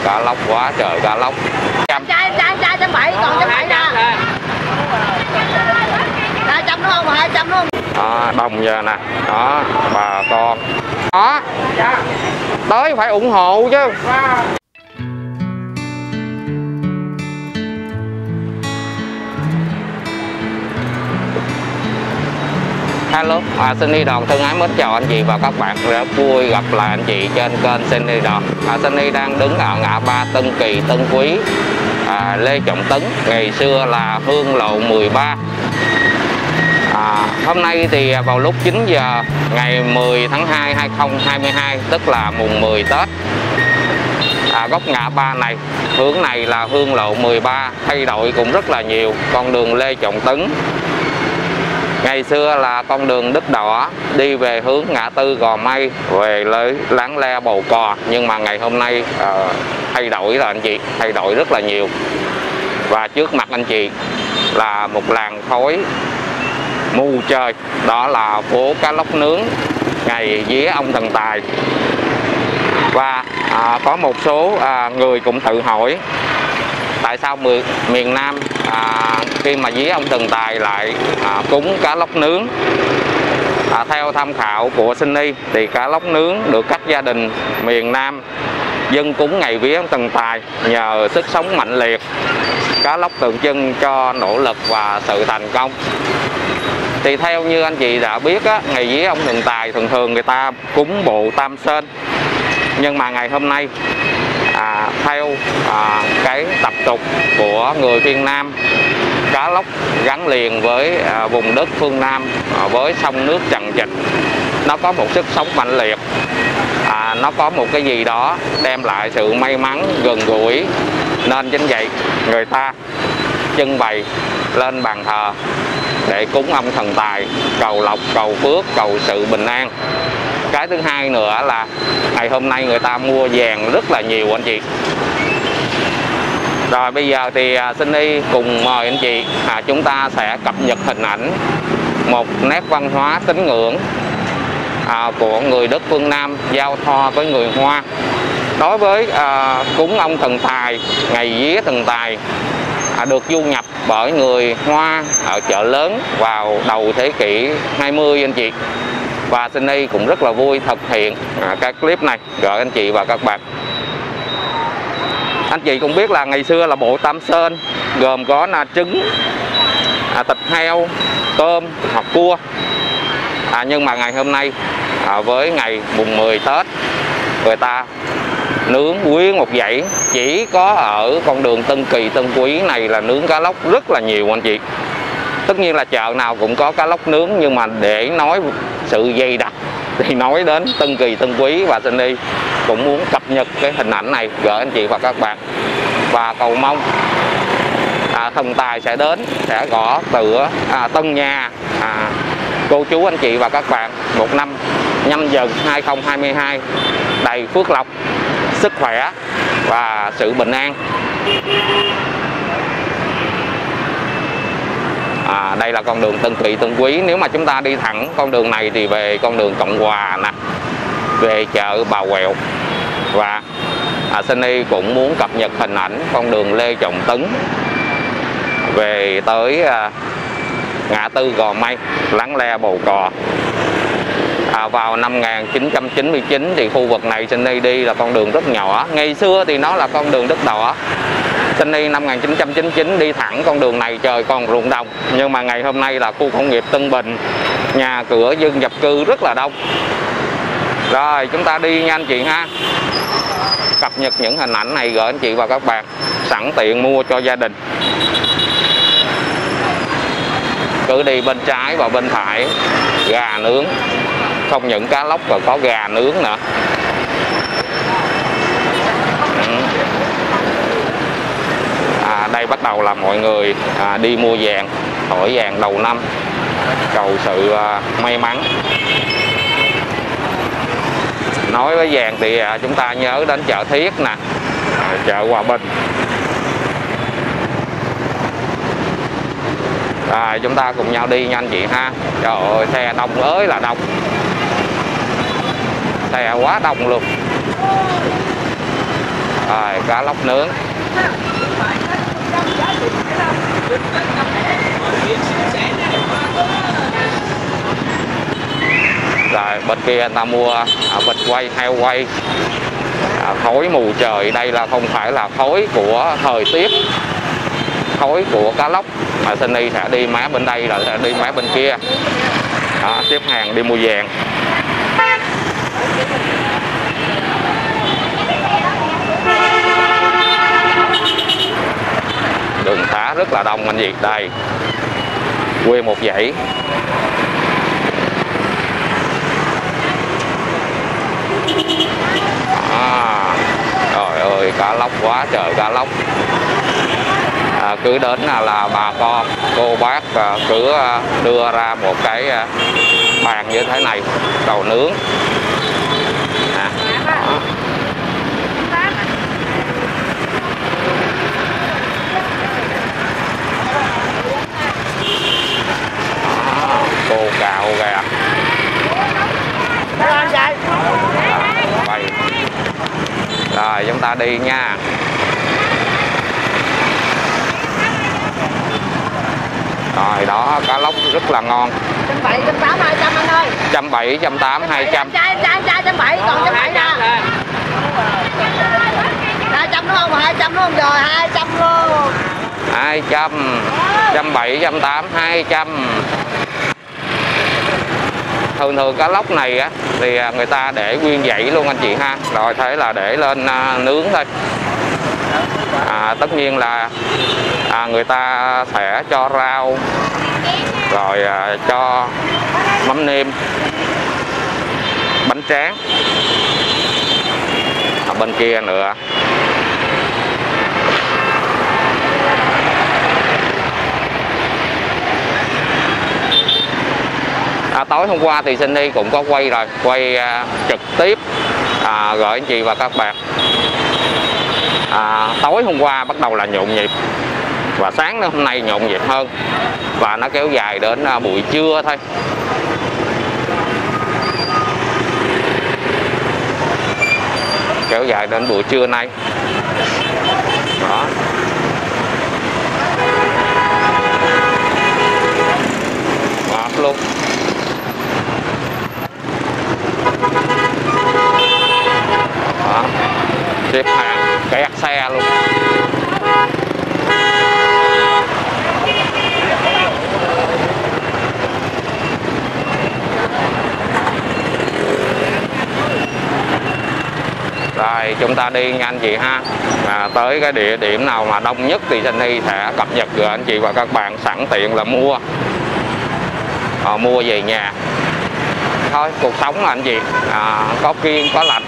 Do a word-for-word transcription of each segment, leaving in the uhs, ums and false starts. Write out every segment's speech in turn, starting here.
cá lóc quá trời cá lóc. Trăm trai trai trai trăm bảy còn trăm bảy nè. Hai trăm đúng không? Hai trăm đúng không? Đó, đông giờ nè. Đó, bà con. Đó. Tới phải ủng hộ chứ. Hello, à, xin đi Đòn thân ái mến chào anh chị và các bạn. Rất vui gặp lại anh chị trên kênh Xin đi Đòn. à, Xin đi đang đứng ở ngã ba Tân Kỳ, Tân Quý, à, Lê Trọng Tấn, ngày xưa là Hương Lộ mười ba. à, Hôm nay thì vào lúc chín giờ ngày mười tháng hai năm hai nghìn không trăm hai mươi hai, tức là mùng mười Tết, à, góc ngã ba này, hướng này là Hương Lộ mười ba, thay đổi cũng rất là nhiều. Con đường Lê Trọng Tấn ngày xưa là con đường Đất Đỏ đi về hướng ngã tư Gò Mây về lấy Láng Le Bầu Cò, nhưng mà ngày hôm nay uh, thay đổi rồi anh chị, thay đổi rất là nhiều. Và trước mặt anh chị là một làn khói mù trời, đó là phố cá lóc nướng ngày vía ông thần tài. Và à, có một số à, người cũng tự hỏi tại sao miền Nam à, khi mà vía ông thần tài lại à, cúng cá lóc nướng. à, Theo tham khảo của Sunny thì cá lóc nướng được các gia đình miền Nam dâng cúng ngày vía ông thần tài nhờ sức sống mạnh liệt. Cá lóc tượng trưng cho nỗ lực và sự thành công. Thì theo như anh chị đã biết á, ngày vía ông thần tài thường thường người ta cúng bộ tam sơn. Nhưng mà ngày hôm nay à, theo à, cái tập tục của người phương Nam, cá lóc gắn liền với à, vùng đất phương Nam, à, với sông nước chằng chịt, nó có một sức sống mạnh liệt, à, nó có một cái gì đó đem lại sự may mắn gần gũi, nên chính vậy người ta trưng bày lên bàn thờ để cúng ông thần tài, cầu lộc, cầu phước, cầu sự bình an. Cái thứ hai nữa là ngày hôm nay người ta mua vàng rất là nhiều anh chị. Rồi bây giờ thì xin đi cùng mời anh chị, à, chúng ta sẽ cập nhật hình ảnh một nét văn hóa tín ngưỡng à, của người đất phương Nam giao thoa với người Hoa. Đối với à, cúng ông thần tài, ngày vía thần tài à, được du nhập bởi người Hoa ở chợ lớn vào đầu thế kỷ hai mươi anh chị. Và Sunny cũng rất là vui thực hiện à, cái clip này gửi anh chị và các bạn. Anh chị cũng biết là ngày xưa là bộ tam sơn gồm có là trứng, à, thịt heo, tôm hoặc cua. à, Nhưng mà ngày hôm nay à, với ngày mùng mười Tết, người ta nướng nguyên một dãy. Chỉ có ở con đường Tân Kỳ, Tân Quý này là nướng cá lóc rất là nhiều anh chị. Tất nhiên là chợ nào cũng có cá lóc nướng, nhưng mà để nói sự dày đặc thì nói đến Tân Kỳ, Tân Quý, và Sunny cũng muốn cập nhật cái hình ảnh này gửi anh chị và các bạn. Và cầu mong à, thần tài sẽ đến, sẽ gõ cửa à, tân nhà à, cô chú anh chị và các bạn một năm Nhâm Dần hai nghìn không trăm hai mươi hai đầy phước lộc, sức khỏe và sự bình an. À, đây là con đường Tân Kỳ, Tân Quý. Nếu mà chúng ta đi thẳng con đường này thì về con đường Cộng Hòa nè, về chợ Bà Quẹo. Và à, Sunny cũng muốn cập nhật hình ảnh con đường Lê Trọng Tấn về tới à, ngã tư Gò Mây, Láng Le Bầu Cò. à, Vào năm một nghìn chín trăm chín mươi chín thì khu vực này Sunny đi là con đường rất nhỏ. Ngày xưa thì nó là con đường Đất Đỏ. Sunny năm một nghìn chín trăm chín mươi chín đi thẳng con đường này trời còn ruộng đồng. Nhưng mà ngày hôm nay là khu công nghiệp Tân Bình, nhà cửa dân nhập cư rất là đông. Rồi chúng ta đi nha anh chị ha. Cập nhật những hình ảnh này gửi anh chị và các bạn, sẵn tiện mua cho gia đình. Cứ đi bên trái và bên phải, gà nướng. Không những cá lóc còn có gà nướng nữa. À, đây bắt đầu là mọi người à, đi mua vàng, thổi vàng đầu năm, cầu sự à, may mắn. Nói với vàng thì à, chúng ta nhớ đến chợ Thiết nè, à, chợ Hòa Bình. Rồi chúng ta cùng nhau đi nha anh chị ha. Trời ơi, xe đông ơi là đông, xe quá đông luôn. Rồi cá lóc nướng. Rồi bên kia người ta mua à, vịt quay, heo quay, à, khói mù trời. Đây là không phải là khói của thời tiết, khói của cá lóc. Mà Sunny sẽ đi má bên đây rồi sẽ đi má bên kia. Đó, xếp hàng đi mua vàng. Đường xá rất là đông anh chị. Đây nguyên một dãy. À, trời ơi cá lóc quá trời cá lóc. À, cứ đến là, là bà con cô bác à, cứ à, đưa ra một cái à, bàn như thế này đầu nướng. À, đó. Cô cạo kìa. Vậy. Rồi chúng ta đi nha. Rồi đó, cá lóc rất là ngon. Trăm bảy, trăm tám, hai trăm anh ơi. Trăm bảy, trăm tám, hai trăm. Trai, trai, trai, trăm bảy, còn trăm bảy nè. Hai trăm đúng không? Hai trăm đúng không? Rồi hai trăm luôn. Hai trăm, trăm bảy, trăm tám, hai trăm. Thường thường cá lóc này á thì người ta để nguyên dãy luôn anh chị ha. Rồi thế là để lên à, nướng thôi. À, tất nhiên là à, người ta sẽ cho rau, rồi à, cho mắm nêm, bánh tráng. Ở bên kia nữa. À, tối hôm qua thì Sunny cũng có quay rồi, quay à, trực tiếp à, gửi anh chị và các bạn. À, tối hôm qua bắt đầu là nhộn nhịp và sáng hôm nay nhộn nhịp hơn, và nó kéo dài đến à, buổi trưa thôi. Kéo dài đến buổi trưa nay. Đó. Ngọt luôn. Đó. Xếp hàng kẹt xe luôn. Rồi chúng ta đi nha anh chị ha. À, tới cái địa điểm nào mà đông nhất thì Sunny sẽ cập nhật gửi anh chị và các bạn, sẵn tiện là mua à, mua về nhà. Thôi cuộc sống là anh chị à, có kiêng có lạnh.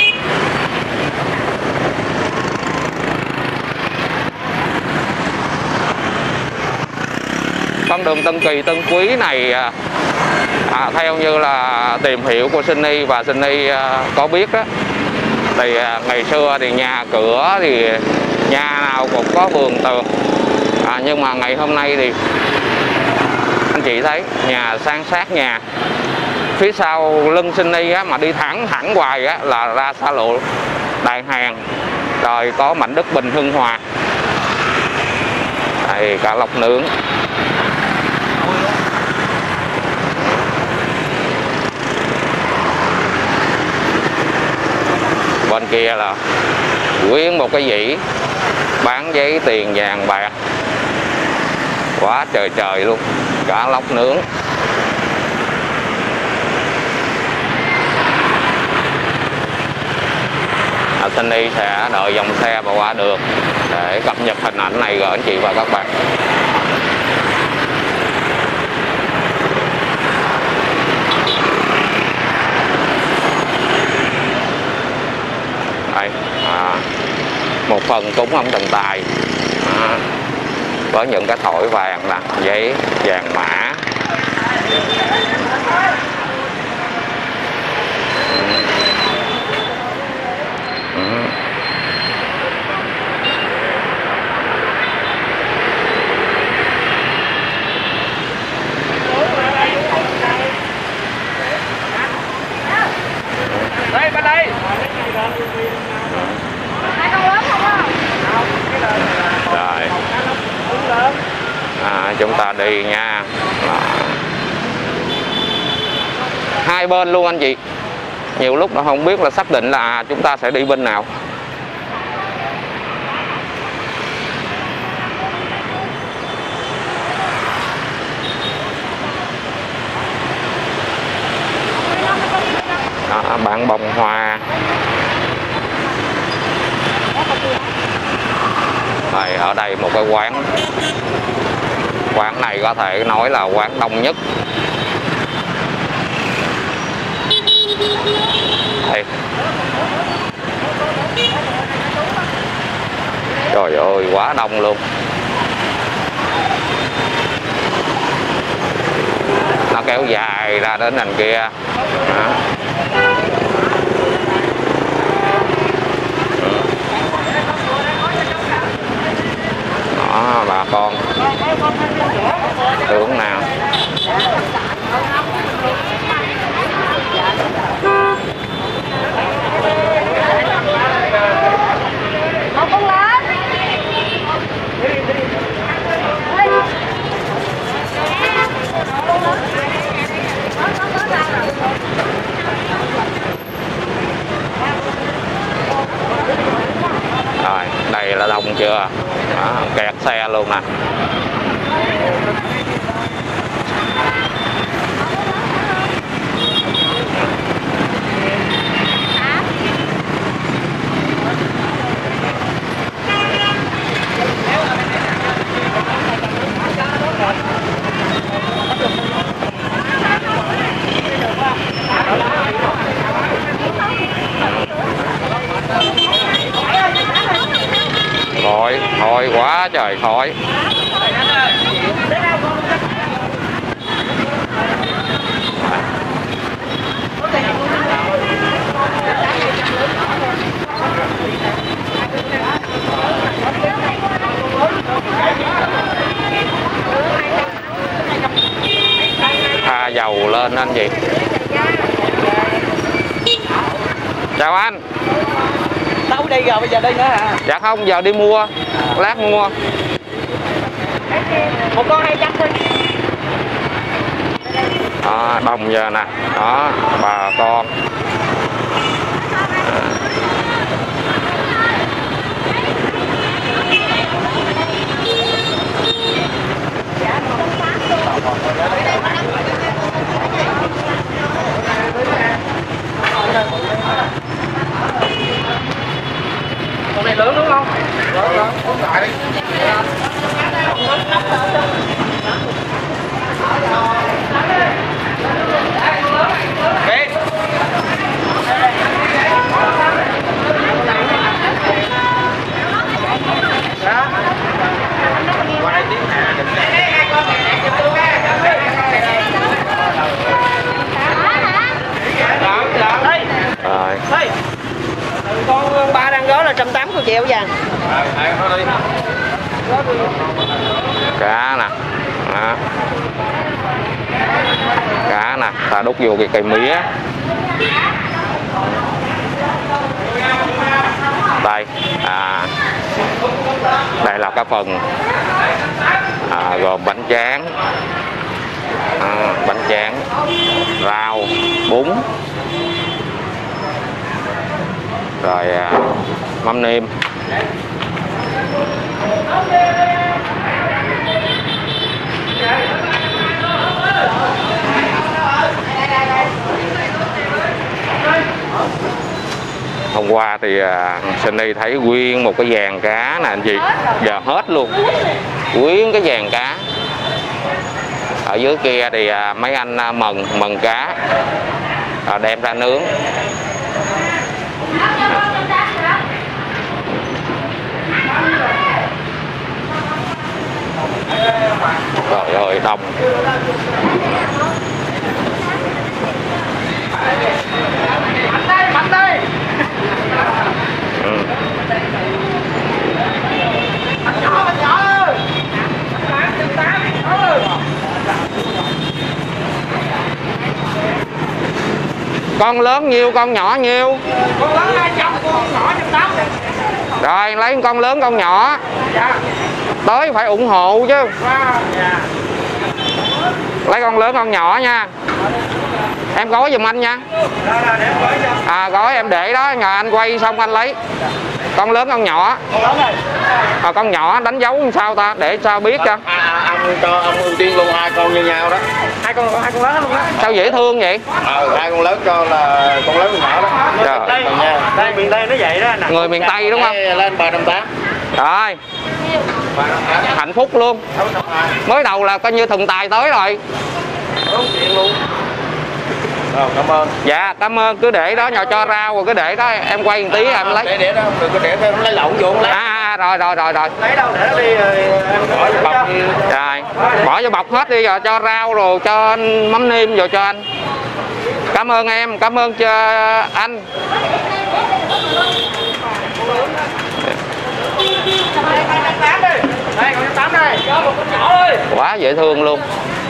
Con đường Tân Kỳ Tân Quý này à, theo như là tìm hiểu của Sunny và Sunny à, có biết đó, thì à, ngày xưa thì nhà cửa thì nhà nào cũng có vườn tường, à, nhưng mà ngày hôm nay thì anh chị thấy nhà san sát nhà. Phía sau lưng Sunny á, mà đi thẳng thẳng hoài á, là ra xa lộ Đại Hàng, rồi có mảnh đất Bình Hưng Hòa. Đây cá lóc nướng. Bên kia là nguyên một cái dĩ bán giấy tiền vàng bạc, quá trời trời luôn. Cá lóc nướng. À, Sunny sẽ đợi dòng xe và qua đường để cập nhật hình ảnh này gửi anh chị và các bạn. Đây, à, một phần cúng ông Thần Tài à, với những cái thỏi vàng là giấy vàng mã. Đây, bên đây. ta đi nha. Đó. Hai bên luôn anh chị, nhiều lúc nó không biết là xác định là à, chúng ta sẽ đi bên nào. Đó, bạn bông hoa. Đây, ở đây một cái quán, quán này có thể nói là quán đông nhất. Đây. Trời ơi, quá đông luôn. Nó kéo dài ra đến đằng kia. Đó. Đó, bà con hướng nào. Một con lớn. Rồi, đây là đông chưa? Đó, kẹt xe luôn nè. Khói, khói quá trời khói. Tha dầu lên anh chị. Chào anh. Đâu đi rồi, bây giờ đi nữa hả? Dạ không, giờ đi mua, lát mua. Một con hai trăm thôi. Đó, đông giờ nè. Đó, bà con. Con này lớn đúng không? Lớn lớn, uống lại đi. Rồi. Con ba đang gói là một trăm tám mươi triệu vàng. Cá nè. Đó. Cá nè, ta đút vô cái cây mía. Đây, à, đây là cái phần à, gồm bánh tráng, à, bánh tráng, rau, bún, rồi à, mắm nêm. Hôm qua thì à, Sunny thấy nguyên một cái vàng cá nè anh chị, giờ hết luôn, nguyên cái vàng cá. Ở dưới kia thì à, mấy anh à, mần mần cá à, đem ra nướng. Trời ơi đông. Mạnh đây, mạnh đây. Ừ. Mạnh nhỏ, mạnh nhỏ ơi. Con lớn nhiêu, con nhỏ nhiêu? Con lớn hai trăm, con nhỏ một trăm tám mươi. Rồi lấy con lớn con nhỏ. Dạ. Tới phải ủng hộ chứ. Wow. Dạ. Lấy con lớn con nhỏ nha. Em gói giùm anh nha. À gói em để đó, nhờ anh quay xong anh lấy. Con lớn con nhỏ. À, con nhỏ đánh dấu làm sao ta để sao biết cho. À, à, ông cho ông ưu tiên luôn hai con như nhau đó. Hai con hai con lớn luôn đó. Sao dễ thương vậy? Ờ, hai con lớn cho là con lớn con nhỏ đó. Trời. Đây, đây miền Tây nó vậy đó. Nè. Người miền Tây đúng không? Lên ba trăm tám. Rồi. Hạnh phúc luôn. Mới đầu là coi như thần tài tới rồi. Luôn. Rồi, cảm ơn. Dạ cảm ơn, cứ để đó, nhỏ cho rau rồi cứ để đó em quay một tí à, em lấy. Để để đó, đừng có để nó lấy lộn vô không lấy. À, à rồi rồi rồi rồi. Lấy đâu để nó đi rồi em bỏ vô bọc đi. Rồi, bỏ vô bọc hết đi rồi cho rau rồi cho mắm nêm rồi cho anh. Cảm ơn em, cảm ơn cho anh. Đây, con tám đây, cho một con nhỏ thôi. Quá dễ thương luôn.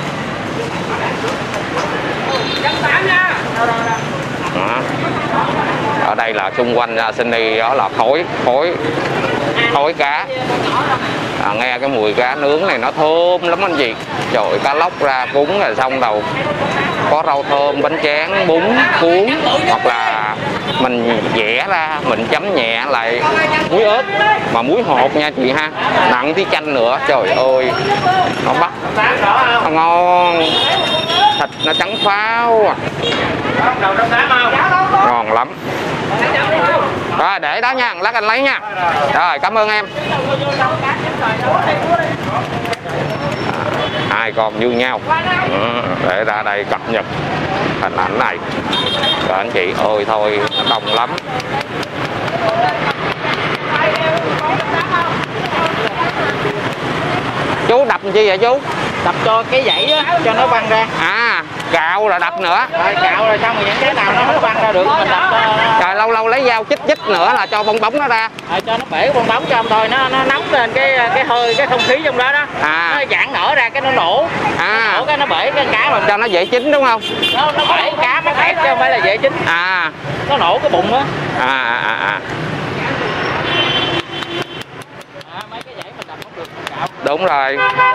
Đó. Ở đây là xung quanh Sydney đó là khói khói khói cá. À, nghe cái mùi cá nướng này nó thơm lắm anh chị. Trời ơi, cá lóc ra cuốn rồi xong đầu có rau thơm, bánh tráng, bún, cuốn, hoặc là mình vẽ ra mình chấm nhẹ lại muối ớt, mà muối hột nha chị ha, nặng tí chanh nữa. Trời ơi nó bắt nó ngon, thịt nó trắng pháo à. Ngon lắm. Rồi để đó nha, lát anh lấy nha. Rồi cảm ơn em. À, hai con như nhau. Ừ, để ra đây cập nhật hình ảnh này. Rồi anh chị ơi thôi nó đông lắm. Chú đập chi vậy chú? Đập cho cái dãy á, cho nó văng ra. À, cạo rồi đập nữa. Rồi cạo rồi xong rồi những cái nào nó văng ra được mình đập. Uh... Rồi lâu lâu lấy dao chích chích nữa là cho bong bóng nó ra. Rồi cho nó bể cái bong bóng cho ông thôi, nó nó nóng lên cái cái hơi cái không khí trong đó đó. À. Nó giãn nở ra cái nó nổ. À. Nó nổ cái nó bể cái cá rồi. Cho nó dễ chín đúng không? Nó nó bể cá nó bẹt chứ không phải là dễ chín. À. Nó nổ cái bụng á. À à à à. À, mấy cái dãy mình đập không được mình cạo. Đúng rồi.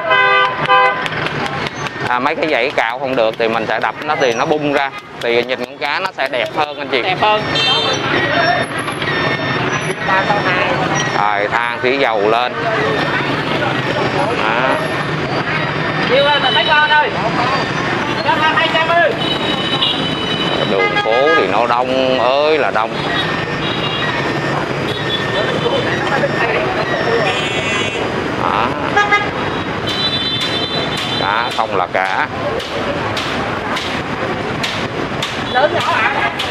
À, mấy cái dãy cạo không được thì mình sẽ đập nó thì nó bung ra thì nhìn con cá nó sẽ đẹp hơn anh chị. Đẹp hơn. Rồi than xí dầu lên. À. Nhiêu ơi, mình mấy con ơi. hai trăm ơi. Đường phố thì nó đông ơi là đông. À. Cá không là cá. Lớn nhỏ ạ.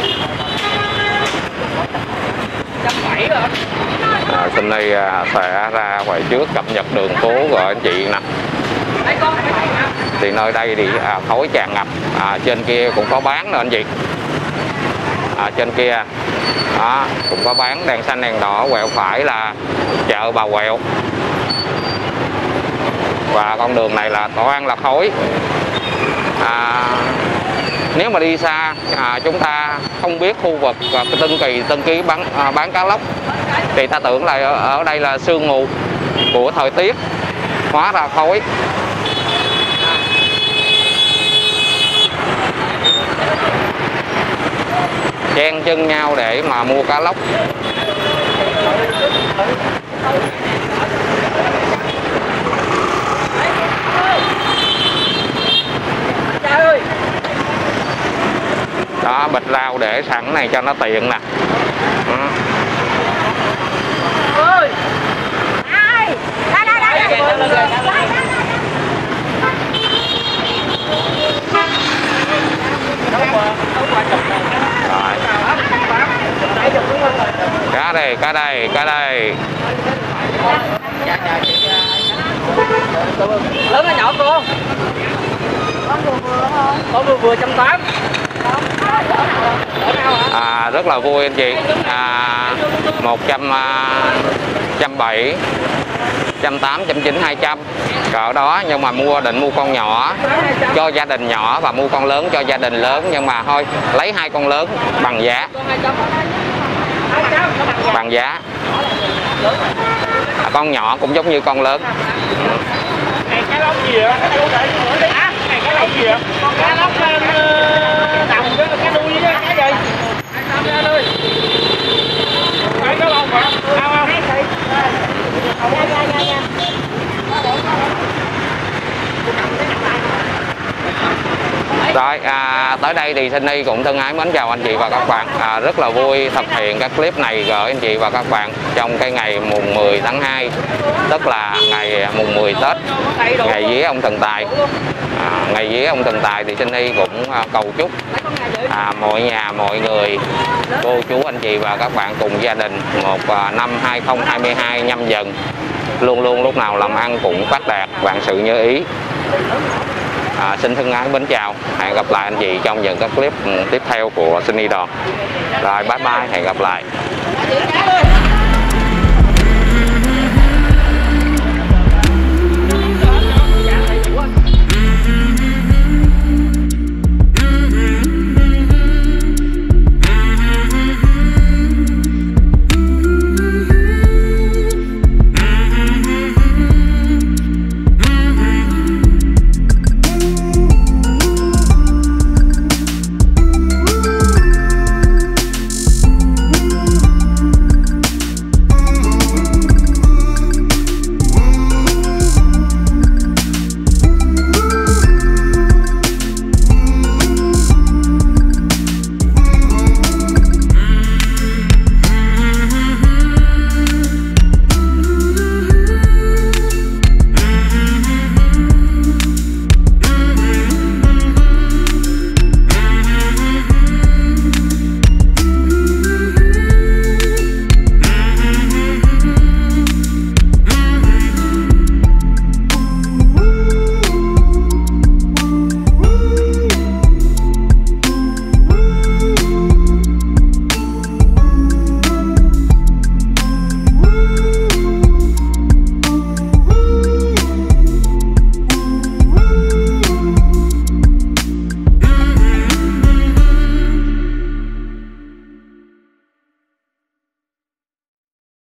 một trăm bảy mươi rồi. À, Sydney sẽ ra ngoài trước cập nhật đường phố rồi anh chị nè. Thì nơi đây thì à, khói tràn ngập. À, trên kia cũng có bán nữa anh chị. À, trên kia đó, cũng có bán đèn xanh đèn đỏ, quẹo phải là chợ Bà Quẹo. Và con đường này là toàn là khói. À, nếu mà đi xa à, chúng ta không biết khu vực à, Tân Kỳ, Tân Ký bán à, bán cá lóc thì ta tưởng là ở, ở đây là sương mù của thời tiết, hóa ra khói. Chen chân nhau để mà mua cá lóc. Đó, bịch rau để sẵn này cho nó tiện nè. Ừ. Ơi. Ai? Đây đây đây. Cá đây, cá đây, cá đây. Lớn hay nhỏ cô? Có vừa vừa trăm tám. À, rất là vui anh chị. À, một trăm trăm bảy, trăm tám, trăm chín, hai trăm cỡ đó, nhưng mà mua định mua con nhỏ cho gia đình nhỏ và mua con lớn cho gia đình lớn, nhưng mà thôi lấy hai con lớn bằng giá. Bằng giá. À, con nhỏ cũng giống như con lớn. Cái lóc gì vậy? Cái lóc gì vậy? Cá lóc nằm với cái đuôi với cái gì? Ra ơi. Phải có không hả? Sao không? Rồi, à, tới đây thì Sunny cũng thân ái mến chào anh chị và các bạn. À, rất là vui thực hiện các clip này gửi anh chị và các bạn trong cái ngày mùng mười tháng hai, tức là ngày mùng mười Tết, ngày vía ông thần tài. À, ngày vía ông thần tài thì Sunny cũng à, cầu chúc à, mọi nhà, mọi người, cô chú anh chị và các bạn cùng gia đình một à, năm hai không hai hai nhâm dần luôn luôn lúc nào làm ăn cũng phát đạt, vạn sự như ý. À, xin thân ái mến chào, hẹn gặp lại anh chị trong những các clip tiếp theo của Sunny Đoàn. Rồi, bye bye, hẹn gặp lại.